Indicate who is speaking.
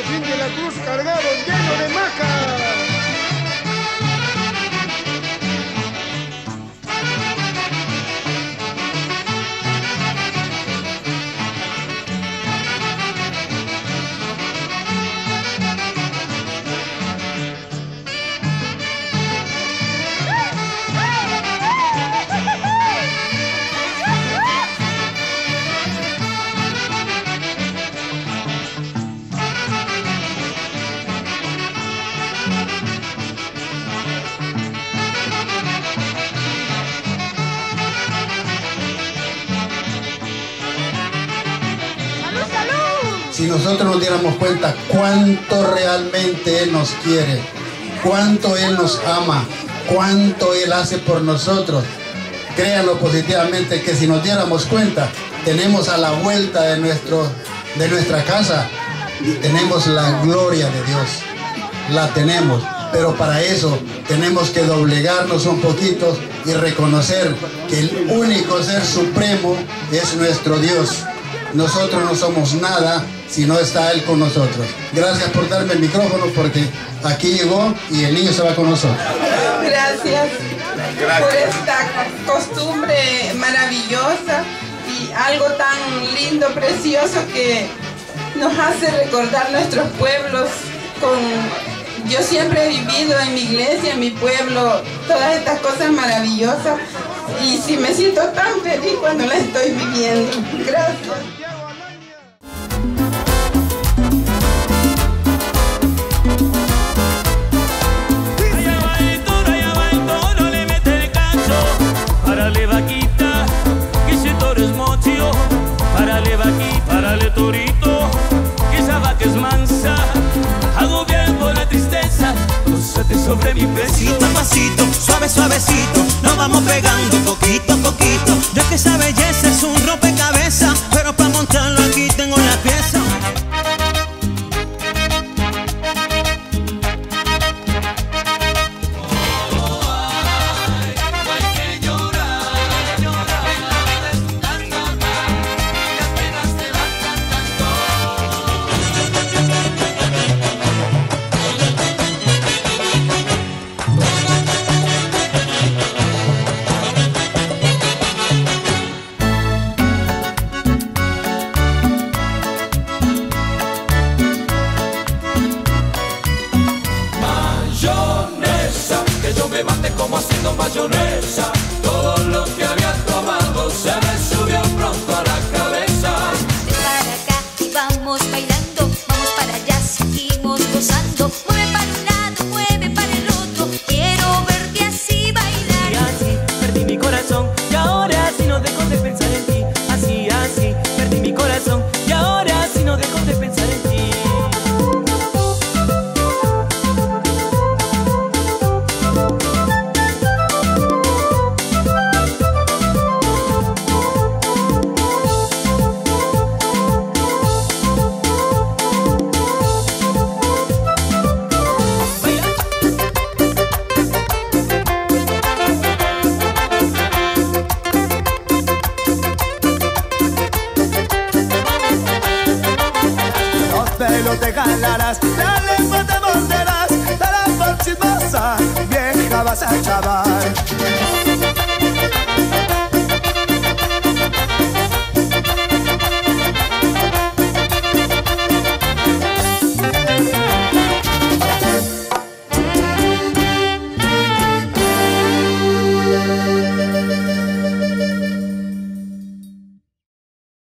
Speaker 1: fin de la cruz cargado lleno de maca.
Speaker 2: Si nosotros nos diéramos cuenta cuánto realmente Él nos quiere, cuánto Él nos ama, cuánto Él hace por nosotros, créanlo positivamente que si nos diéramos cuenta, tenemos a la vuelta de nuestra casa, tenemos la gloria de Dios, la tenemos, pero para eso tenemos que doblegarnos un poquito y reconocer que el único ser supremo es nuestro Dios. Nosotros no somos nada si no está Él con nosotros. Gracias por darme el micrófono porque aquí llegó y el niño se va con nosotros.
Speaker 3: Gracias por esta costumbre maravillosa y algo tan lindo, precioso que nos hace recordar nuestros pueblos. Yo siempre he vivido en mi iglesia, en mi pueblo, todas estas cosas maravillosas y sí me siento tan feliz cuando las estoy viviendo. Gracias.
Speaker 4: Párale torito, que esa vaca es mansa. Hago bien por la tristeza, gózate sobre mi pecho.
Speaker 5: Pasito a pasito, suave suavecito, nos vamos pegando poquito a poquito. Ya que esa belleza es un rompecabezas, pero para montarlo aquí tengo la pieza.
Speaker 4: Como haciendo mayonesa, todo lo que había tomado se me subió pronto a la cabeza.
Speaker 6: Para acá y vamos bailando, vamos para allá, seguimos gozando. Mueve para un lado, mueve para el otro, quiero verte así bailar.
Speaker 4: Y así perdí mi corazón y ahora sí no dejo de pensar en ti. Así, así perdí mi corazón y ahora sí no dejo de pensar en ti.
Speaker 5: Te jalarás, la lengua te morderás, de la por chismosa, vieja vas a chavar.